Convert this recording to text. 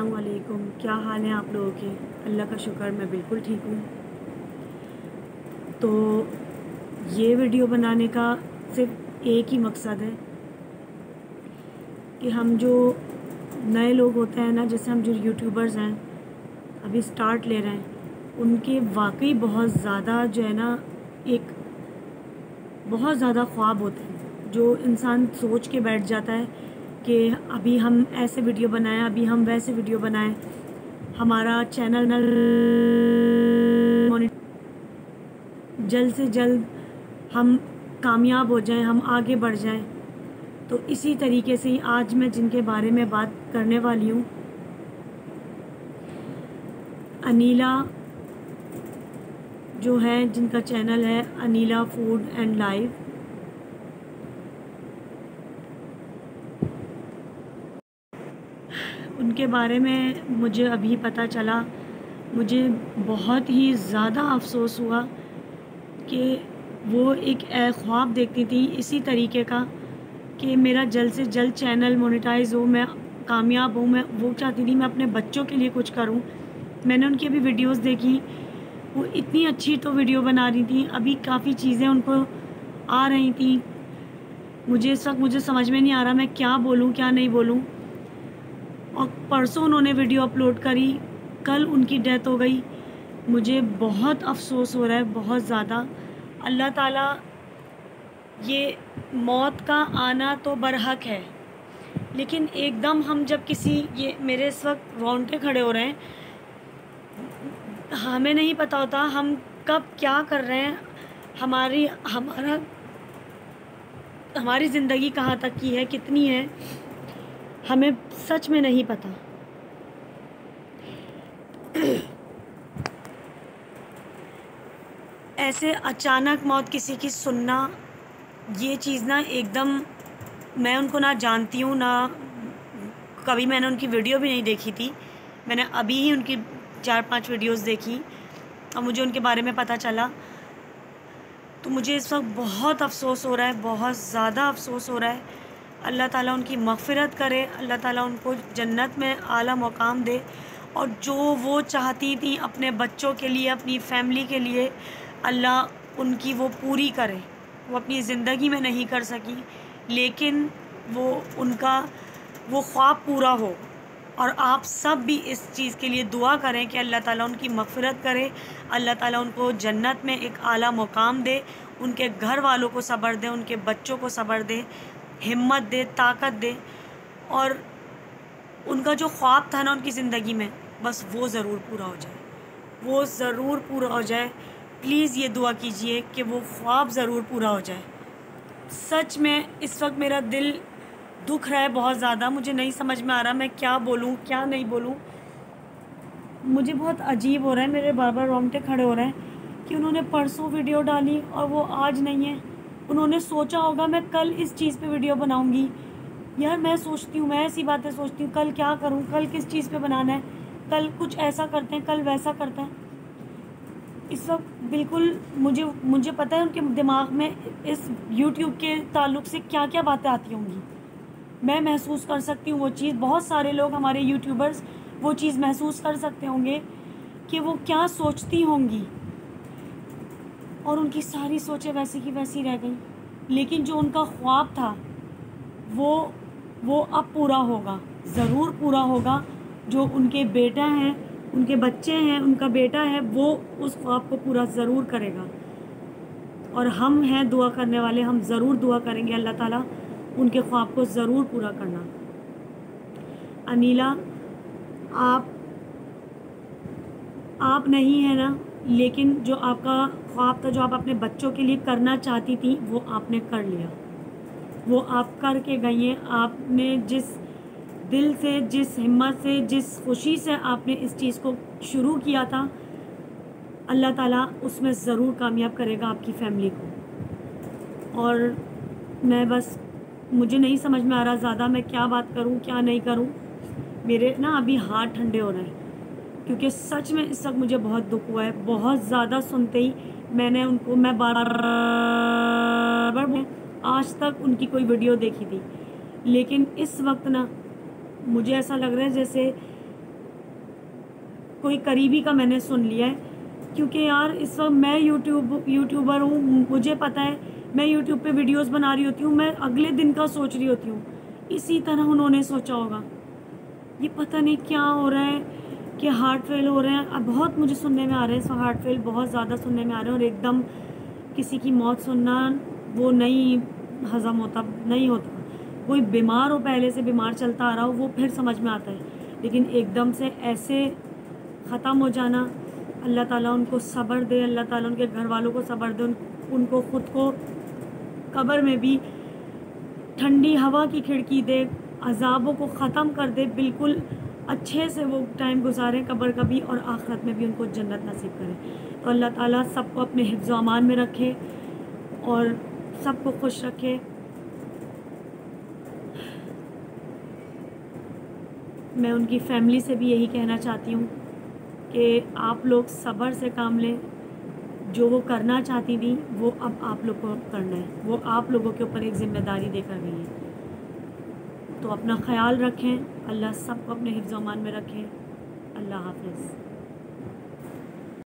अस्सलाम वालेकुम। क्या हाल है आप लोगों के? अल्लाह का शुक्र मैं बिल्कुल ठीक हूँ। तो ये वीडियो बनाने का सिर्फ एक ही मकसद है कि हम जो नए लोग होते हैं ना, जैसे हम जो यूट्यूबर्स हैं अभी स्टार्ट ले रहे हैं, उनके वाकई बहुत ज़्यादा जो है ना, एक बहुत ज़्यादा ख्वाब होते हैं जो इंसान सोच के बैठ जाता है कि अभी हम ऐसे वीडियो बनाएं, अभी हम वैसे वीडियो बनाएं, हमारा चैनल जल्द से जल्द हम कामयाब हो जाएं, हम आगे बढ़ जाएं। तो इसी तरीके से ही आज मैं जिनके बारे में बात करने वाली हूँ, अनीला जो है, जिनका चैनल है अनीला फूड एंड लाइफ। उनके बारे में मुझे अभी पता चला, मुझे बहुत ही ज़्यादा अफसोस हुआ कि वो एक ख्वाब देखती थी इसी तरीके का कि मेरा जल्द से जल्द चैनल मोनेटाइज हो, मैं कामयाब हूँ। मैं वो चाहती थी मैं अपने बच्चों के लिए कुछ करूँ। मैंने उनकी अभी वीडियोस देखी, वो इतनी अच्छी तो वीडियो बना रही थी, अभी काफ़ी चीज़ें उनको आ रही थी। मुझे इस वक्त मुझे समझ में नहीं आ रहा मैं क्या बोलूँ क्या नहीं बोलूँ। और परसों उन्होंने वीडियो अपलोड करी, कल उनकी डेथ हो गई। मुझे बहुत अफसोस हो रहा है, बहुत ज़्यादा। अल्लाह ताला, ये मौत का आना तो बरहक है, लेकिन एकदम हम जब किसी, ये मेरे इस वक्त रोंगटे खड़े हो रहे हैं, हमें नहीं पता होता हम कब क्या कर रहे हैं, हमारी ज़िंदगी कहाँ तक की है, कितनी है, हमें सच में नहीं पता। ऐसे अचानक मौत किसी की सुनना, ये चीज़ ना एकदम, मैं उनको ना जानती हूँ ना कभी मैंने उनकी वीडियो भी नहीं देखी थी। मैंने अभी ही उनकी 4-5 वीडियोस देखी और मुझे उनके बारे में पता चला। तो मुझे इस वक्त बहुत अफसोस हो रहा है, बहुत ज़्यादा अफसोस हो रहा है। अल्लाह ताला उनकी मग़फ़िरत करे, अल्लाह ताला उनको जन्नत में आला मुक़ाम दे। और जो वो चाहती थी अपने बच्चों के लिए, अपनी फ़ैमिली के लिए, अल्लाह उनकी वो पूरी करे। वो अपनी ज़िंदगी में नहीं कर सकी, लेकिन वो उनका वो ख्वाब पूरा हो। और आप सब भी इस चीज़ के लिए दुआ करें कि अल्लाह ताला उनकी मग़फ़िरत करे, अल्लाह ताला उनको जन्नत में एक आला मुक़ाम दे, उनके घर वालों को सब्र दे, उनके बच्चों को सब्र दे, हिम्मत दे, ताकत दे। और उनका जो ख्वाब था ना उनकी ज़िंदगी में, बस वो ज़रूर पूरा हो जाए, वो ज़रूर पूरा हो जाए। प्लीज़ ये दुआ कीजिए कि वो ख्वाब ज़रूर पूरा हो जाए। सच में इस वक्त मेरा दिल दुख रहा है बहुत ज़्यादा। मुझे नहीं समझ में आ रहा मैं क्या बोलूँ क्या नहीं बोलूँ। मुझे बहुत अजीब हो रहा है, मेरे बार बार रोंगटे खड़े हो रहे हैं कि उन्होंने परसों वीडियो डाली और वो आज नहीं है। उन्होंने सोचा होगा मैं कल इस चीज़ पे वीडियो बनाऊँगी। यार मैं सोचती हूँ, मैं ऐसी बातें सोचती हूँ, कल क्या करूँ, कल किस चीज़ पे बनाना है, कल कुछ ऐसा करते हैं, कल वैसा करते हैं। इस वक्त बिल्कुल मुझे पता है उनके दिमाग में इस यूट्यूब के ताल्लुक़ से क्या क्या बातें आती होंगी। मैं महसूस कर सकती हूँ वो चीज़, बहुत सारे लोग हमारे यूट्यूबर्स वो चीज़ महसूस कर सकते होंगे कि वो क्या सोचती होंगी। और उनकी सारी सोचें वैसी की वैसी रह गई, लेकिन जो उनका ख्वाब था वो अब पूरा होगा, ज़रूर पूरा होगा। जो उनके बेटा हैं, उनके बच्चे हैं, उनका बेटा है, वो उस ख्वाब को पूरा ज़रूर करेगा। और हम हैं दुआ करने वाले, हम ज़रूर दुआ करेंगे अल्लाह ताला उनके ख्वाब को ज़रूर पूरा करना। अनीला, आप नहीं है ना, लेकिन जो आपका ख्वाब था, जो आप अपने बच्चों के लिए करना चाहती थी, वो आपने कर लिया, वो आप करके गई हैं। आपने जिस दिल से, जिस हिम्मत से, जिस खुशी से आपने इस चीज़ को शुरू किया था, अल्लाह ताला उसमें ज़रूर कामयाब करेगा आपकी फ़ैमिली को। और मैं बस, मुझे नहीं समझ में आ रहा ज़्यादा मैं क्या बात करूं क्या नहीं करूं। मेरे ना अभी हाथ ठंडे हो रहे हैं, क्योंकि सच में इस वक्त मुझे बहुत दुख हुआ है, बहुत ज़्यादा। सुनते ही मैंने उनको, मैं बार आज तक उनकी कोई वीडियो देखी थी, लेकिन इस वक्त ना मुझे ऐसा लग रहा है जैसे کوئی قریبی کا میں نے سن لیا ہے، کیونکہ یار اس وقت میں یوٹیوبر ہوں، مجھے پتہ ہے میں یوٹیوب پہ ویڈیوز بنا رہی ہوتی ہوں، میں اگلے دن کا سوچ رہی ہوتی ہوں، اسی طرح انہوں نے سوچا ہوگا. یہ پتہ نہیں کیا ہو رہا ہے کہ ہارٹ فیل ہو رہے ہیں. اب بہت مجھے سننے میں آ رہے ہیں، سو ہارٹ فیل بہت زیادہ سننے میں آ رہے ہیں، اور ایک دم کسی کی موت سننا وہ نہیں ہضم ہوتا، نہیں ہوتا. کوئی بیمار ہو، پہلے سے بیمار چلتا آ رہا ہو، وہ پھر سمجھ میں آتا ہے، لیکن ایک دم سے ایسے ختم ہو جانا، اللہ تعالیٰ ان کو صبر دے، اللہ تعالیٰ ان کے گھر والوں کو صبر دے، ان کو خود کو قبر میں بھی ٹھنڈی ہوا کی کھڑکی دے، عذابوں کو ختم کر دے، بالکل اچھے سے وہ ٹائم گزاریں قبر کا بھی، اور آخرت میں بھی ان کو جنت نصیب کرے. تو اللہ تعالیٰ سب کو اپنے حفظ و امان میں رکھے اور سب کو خوش رکھے. میں ان کی فیملی سے بھی یہی کہنا چاہتی ہوں کہ آپ لوگ صبر سے کام لیں. جو وہ کرنا چاہتی تھیں وہ اب آپ لوگ کو کرنا ہے، وہ آپ لوگوں کے اوپر ایک ذمہ داری دے کر گئی ہے. تو اپنا خیال رکھیں، اللہ سب کو اپنے حفظ و امان میں رکھیں. اللہ حافظ.